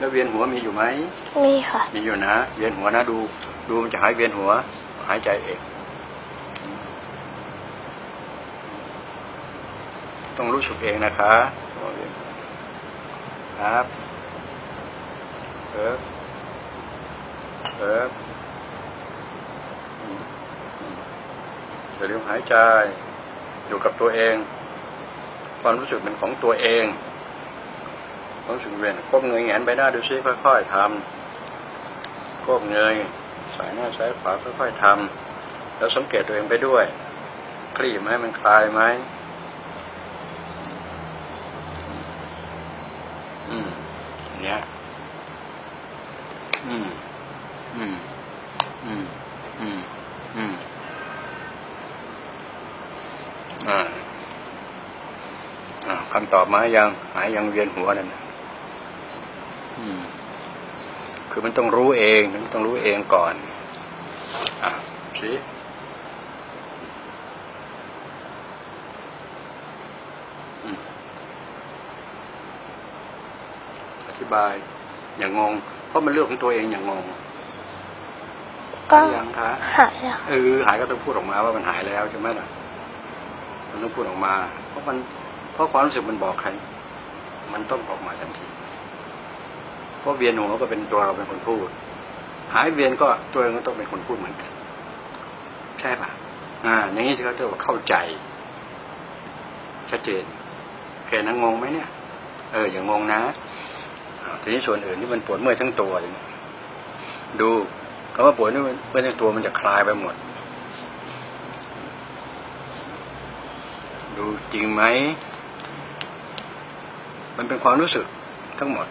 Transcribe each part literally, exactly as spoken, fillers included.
แล้วเวียนหัวมีอยู่ไหมมีค่ะมีอยู่นะเวียนหัวนะดูดูมันจะหายเวียนหัวหายใจเองต้องรู้สึกเองนะคะครับเออเออเดี๋ยวหายใจอยู่กับตัวเองความรู้สึกเป็นของตัวเองความรู้สึกเวียนก้มเงยแงนไปหน้าดูซิค่อยๆทำก้มเงยสายหน้าสายขวาค่อยๆทำแล้วสังเกตตัวเองไปด้วยคลี่ไหมมันคลายไหมอืมเนี้ยอืมอืมอืมอืมอืมอ่าอ่าคำตอบมายังหายยังเวียนหัวนั่นอืมคือมันต้องรู้เองมันต้องรู้เองก่อนอ่ะสิอธิบายอย่างงงเพราะมันเรื่องของตัวเองอย่างงงก็ยังคะหายแล้วเออหายก็ต้องพูดออกมาว่ามันหายแล้วใช่ไหมล่ะมันต้องพูดออกมาเพราะมันเพราะความรู้สึกมันบอกใครมันต้องออกมาทันทีเพราะเวียนหัวก็เป็นตัวเราเป็นคนพูดหายเวียนก็ตัวเองก็ต้องเป็นคนพูดเหมือนกันใช่ป่ะอ่าอย่างนี้เขาเรียกว่าเข้าใจชัดเจนแค่นั้นงงไหมเนี่ยเอออย่างงงนะทีนี้ส่วนอื่นที่มันปวดเมื่อยทั้งตัวอย่างนี้ดูคำว่าปวดเมื่อยทั้งตัวมันจะคลายไปหมดดูจริงไหมมันเป็นความรู้สึกทั้งหมด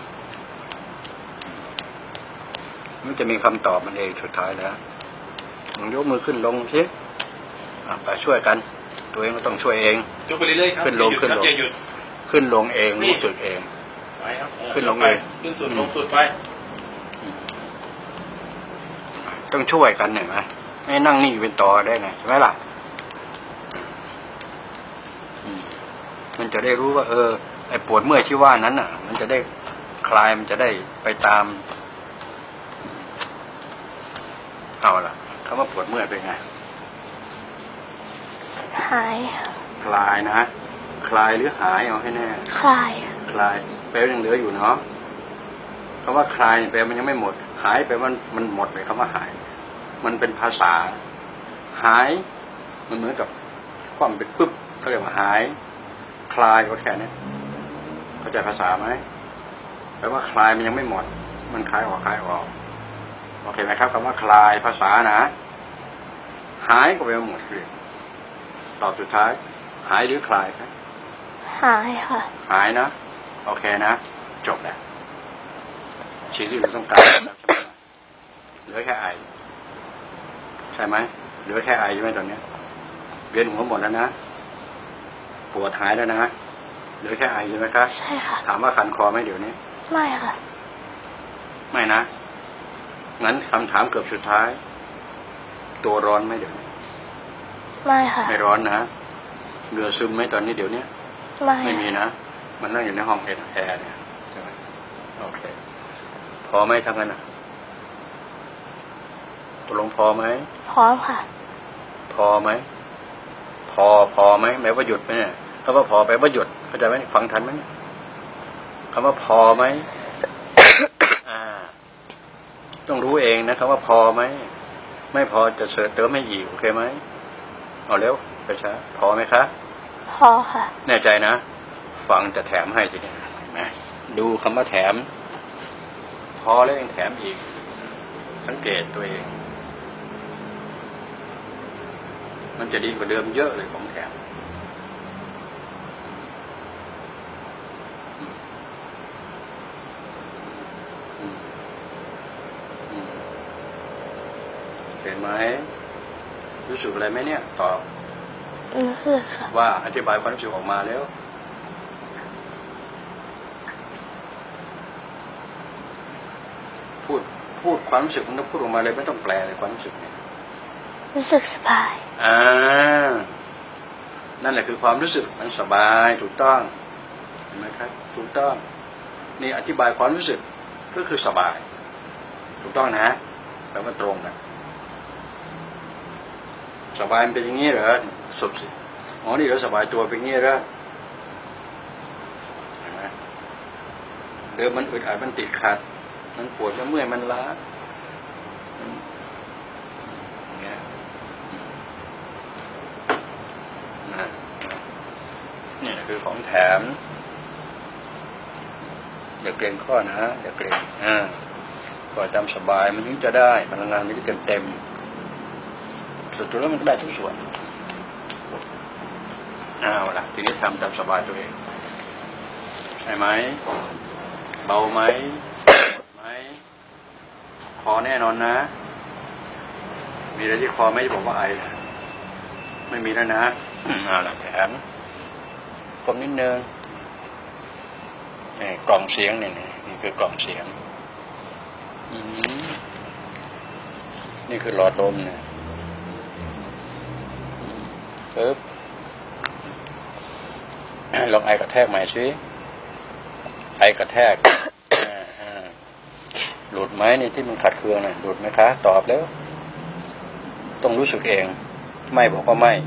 มันจะมีคำตอบมันเองสุดท้ายแล้วมึงยกมือขึ้นลงสิไปช่วยกันตัวเองก็ต้องช่วยเองยกไปเรื่อยๆครับขึ้นลงขึ้นลงขึ้นลงเองรู้สึกเองขึ้นลงเองขึ้นสุดลงสุดไปต้องช่วยกันเห็นไหมไม่นั่งนี่เป็นต่อได้ไงใช่ไหมล่ะมันจะได้รู้ว่าเออไอ้ปวดเมื่อยที่ว่านั้นอ่ะมันจะได้คลายมันจะได้ไปตามเอาล่ะคำว่าปวดเมื่อยเป็นไงหายคลายนะคลายหรือหายเอาให้แน่คลายคลายแปลว่ายังเหลืออยู่เนาะคำว่าคลายแปลมันยังไม่หมดหายแปลว่ามันหมดเลยคำว่าหายมันเป็นภาษาหายมันเหมือนกับความเป็นปึ๊บเขาเรียกว่าหายคลายก็แค่นี้เข้าใจภาษาไหมแปลว่าคลายมันยังไม่หมดมันคลายออกคลายออกโอเคไหมครับคำว่าคลายภาษานะหายก็แปลว่าหมดเลยตอบสุดท้ายหายหรือคลายครับหายค่ะหายนะโอเคนะจบแล้วสิ่งที่เราต้องการเหลือแค่ไอใช่ไหมเหลือแค่ไอใช่ไหมตอนนี้เวียนหัวหมดแล้วนะปวดหายแล้วนะเหลือแค่ไอใช่ไหมครับใช่ค่ะถามว่าคันคอไหมเดี๋ยวนี้ไม่ค่ะไม่นะงั้นคำถามเกือบสุดท้ายตัวร้อนไหมเดี๋ยวนี้ไม่ค่ะไม่ร้อนนะเหงื่อซึมไหมตอนนี้เดี๋ยวนี้ไม่ไม่มีนะมันนั่งอยู่ในห้องแอร์เนี่ยใช่ไหมโอเคพอไหมทั้งนั้นนะตกลงพอไหมพร้อมค่ะพอไหมพอพอไหมแม้ว่าหยุดไหมเนี่ยคำว่าพอแปลว่าหยุดเข้าใจไหมฟังทันไหมคำว่าพอไหม อ่าต้องรู้เองนะคำว่าพอไหมไม่พอจะเสริมเติมให้อีกโอเคไหมเอาเร็วไปช้าพอไหมคะพอค่ะแน่ใจนะฟังจะแถมให้สิเนี่ยเห็นไหมดูคำว่าแถมพอแล้วยังแถมอีกสังเกตตัวเองมันจะดีกว่าเดิมเยอะเลยของแถมเห็นไหมรู้สึกอะไรไหมเนี่ยตอบรู้สึกค่ะว่าอธิบายความรู้สึกออกมาแล้วพูดพูดความรู้สึกมันต้องพูดออกมาเลยไม่ต้องแปลเลยความรู้สึกเนี่ยรู้สึกสบายอ่านั่นแหละคือความรู้สึกมันสบายถูกต้องเห็นไหมครับถูกต้องนี่อธิบายความรู้สึกก็คือสบายถูกต้องนะแปลว่าตรงกันสบายมันเป็นอย่างนี้เหรอสุดสิอ๋อนี่เราสบายตัวเป็นอย่างนี้เหรอเห็นไหมเดิมมันอึดอัดมันติดขัดมันปวดมันเมื่อยมันล้าอย่างเงี้ยนะนี่คือของแถมอย่าเกรงข้อนะอย่าเกรงอ่าปล่อยตามสบายมันถึงจะได้พลังงานมันจะเต็มเต็มสุดท้ายแล้วมันก็ได้ทุกส่วนเอาล่ะทีนี้ทำตามสบายตัวเองใช่ไหมเบาไหมไหมคอแน่นอนนะมีอะไรที่คอไม่บอกว่าไอไม่มีแล้วนะเอาล่ะแถมกลมนิดนึงกล่องเสียงเนี่ยนี่คือกล่องเสียงนี่คือหลอดลมเนี่ยปึ๊บลองไอกระแทกใหม่สิไอกระแทกหลุดไหมนี่ที่มันขัดเคืองน่ะหลุดไหมคะตอบแล้วต้องรู้สึกเองไม่บอกว่าไม่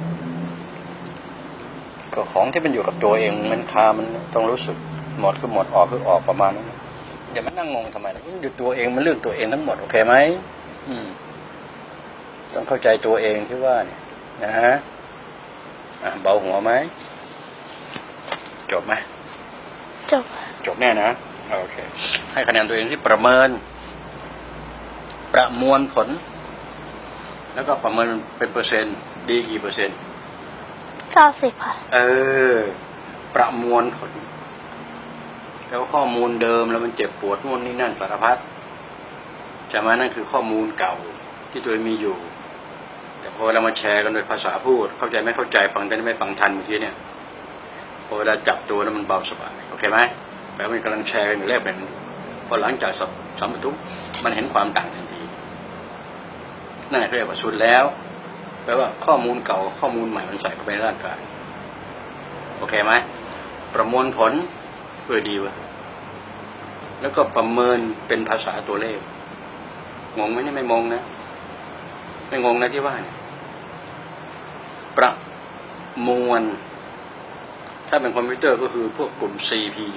ก็ของที่มันอยู่กับตัวเองมันคามันต้องรู้สึกหมดคือหมดออกคือออกประมาณนั้นอย่ามานั่งงงทำไมล่ะอยู่ตัวเองมันเรื่องตัวเองทั้งหมดโอเคไหมอืมต้องเข้าใจตัวเองที่ว่าเนี่ยนะฮะเบาหัวไหมจบไหมจบจบแน่นะโอเคให้คะแนนตัวเองที่ประเมินประมวลผลแล้วก็ประเมินเป็นเปอร์เซ็นต์ดีกี่เปอร์เซ็นต์เก้าสิบค่ะเออประมวลผลแล้วข้อมูลเดิมแล้วมันเจ็บปวดนู่นนี่นั่นสารพัดใช่ไหมนั่นคือข้อมูลเก่าที่ตัวเองมีอยู่แต่พอเรามาแชร์กันโดยภาษาพูดเข้าใจไม่เข้าใจฟังได้ไม่ฟังทันเมื่อกี้เนี่ยพอเวลาจับตัวแล้วมันเบาสบายโอเคไหมแปลว่ามันกำลังแชร์กันอยู่แรกเป็นพอหลังจากสัมผัสทุกมันเห็นความต่างทันทีนั่นเรียกว่าสุดแล้วแปลว่าข้อมูลเก่าข้อมูลใหม่มันใส่เข้าไปในร่างกายโอเคไหมประมวลผลเพื่อดีวะแล้วก็ประเมินเป็นภาษาตัวเลขงงไหมนี่ไม่งงนะไม่งงนะที่ว่าเนี่ยประมวลถ้าเป็นคอมพิวเตอร์ก็คือพวกกลุ่ม ซี พี ยู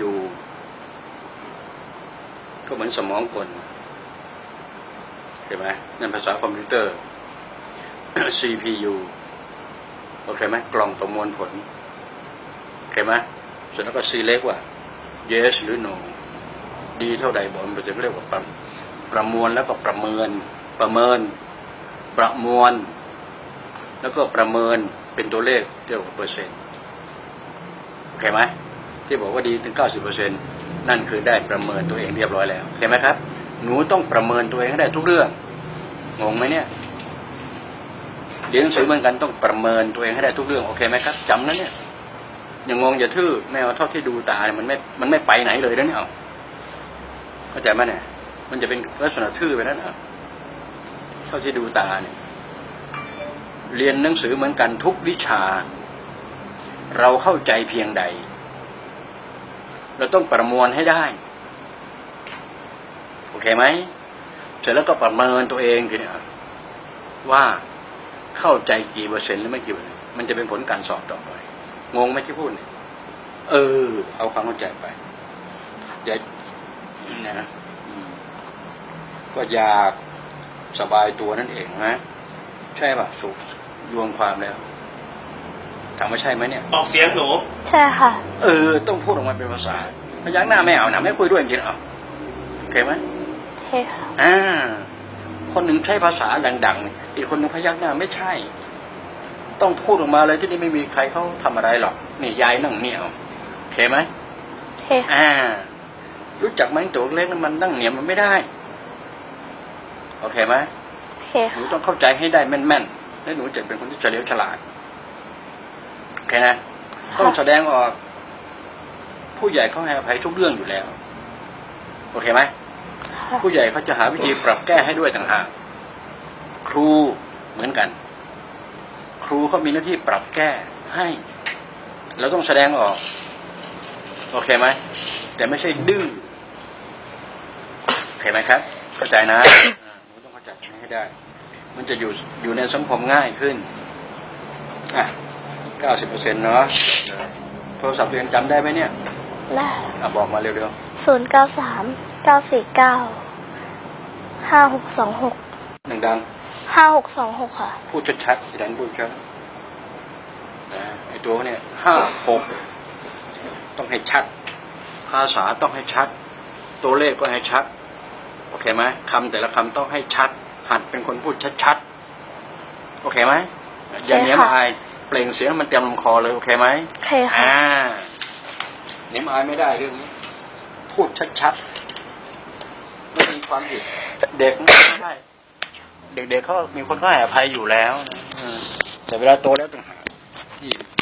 ก็เหมือนสมองกลเห็นไหมนั่นภาษาคอมพิวเตอร์ ซี พี ยู โอเคไหมกล่องประมวลผลโอเคไหมเสร็จแล้วก็ select ว่า yes หรือ no ดีเท่าใดบอกมันจะเรียกว่าประประมวลแล้วก็ประเมินประเมินประมวลแล้วก็ประเมินเป็นตัวเลขเรียกว่าเปอร์เซ็นต์โอเคไหมที่บอกว่าดีถึง เก้าสิบเปอร์เซ็นต์ นั่นคือได้ประเมินตัวเองเรียบร้อยแล้วโอเคไหมครับหนูต้องประเมินตัวเองให้ได้ทุกเรื่องงงไหมเนี่ยเรียนหนังสือเหมือนกันต้องประเมินตัวเองให้ได้ทุกเรื่องโอเคไหมครับจำนะเนี่ยอย่างงงอย่าทื่อแมวเท่าที่ดูตาเนี่ยมันไม่มันไม่ไปไหนเลยนะเนี่ยเอาเข้าใจไหมเนี่ยมันจะเป็นลักษณะทื่อไปนั่นเอาเท่าที่ดูตาเนี่ยเรียนหนังสือเหมือนกันทุกวิชาเราเข้าใจเพียงใดเราต้องประมวลให้ได้โอเคไหมเสร็จแล้วก็ประเมินตัวเองทีนี้ว่าเข้าใจกี่เปอร์เซ็นต์หรือไม่กี่เปอร์เซ็นต์มันจะเป็นผลการสอบต่อไปงงไหมที่พูดเนี่ยเออเอาความเข้าใจไปอย่านะก็อยากสบายตัวนั่นเองนะใช่ป่ะสุขรวมความแล้วถามว่าใช่ไหมเนี่ยออกเสียงหนูใช่ค่ะเออต้องพูดออกมาเป็นภาษาพยักหน้าไม่เอานะไม่คุยด้วยจริงๆเอาโอเคไหมโอเคค่ะอ่าคนหนึ่งใช้ภาษาดังๆอีกคนหนึ่งพยักหน้าไม่ใช่ต้องพูดออกมาเลยที่นี่ไม่มีใครเขาทำอะไรหรอกนี่ยายนั่งเนี่ยโอเคไหมโอเคอ่ารู้จักไหมตัวเล็กนั้นมันนั่งเหนียมมันไม่ได้โอเคไหมโอเคหนูต้องเข้าใจให้ได้แม่นๆแล้วหนูจะเป็นคนที่เฉลียวฉลาดโอเคนะต้องแสดงออกผู้ใหญ่เขาให้อภัยทุกเรื่องอยู่แล้วโอเคไหมผู้ใหญ่เขาจะหาวิธีปรับแก้ให้ด้วยต่างหากครูเหมือนกันครูเขามีหน้าที่ปรับแก้ให้เราต้องแสดงออกโอเคไหมแต่ไม่ใช่ดื้อเคไหมครับ เข้าใจนะ อ่าหนูต้องเข้าใจตรงนี้ให้ได้ มันจะอยู่อยู่ในสังคมง่ายขึ้นอ่ะเก้าสิบเปอร์เซ็นต์เนาะโทรศัพท์ตัวเองจำได้ไหมเนี่ยได้อ่ะบอกมาเร็วศูนย์เก้าสามเก้าสี่เก้าห้าหกสองหกๆดังห้าหกสองหกค่ะๆพูดชัดๆสิดันพูดชัดนะไอตัวเนี่ยห้าหกต้องให้ชัด ภาษาต้องให้ชัด ตัวเลขก็ให้ชัด โอเคไหมคำแต่ละคำต้องให้ชัด หัดเป็นคนพูดชัดๆโอเคไหมอย่าเนี้ยมอายเปล่งเสียงมันเต็มลำคอเลยโอเคไหมโอเคค่ะอ่าเนี้ยมอายไม่ได้เรื่องนี้ พูดชัดๆไม่มีความผิดเด็กไม่ได้เด็กๆเขามีคนเขาให้อภัยอยู่แล้วนะเออแต่เวลาโตแล้วต่างหากที่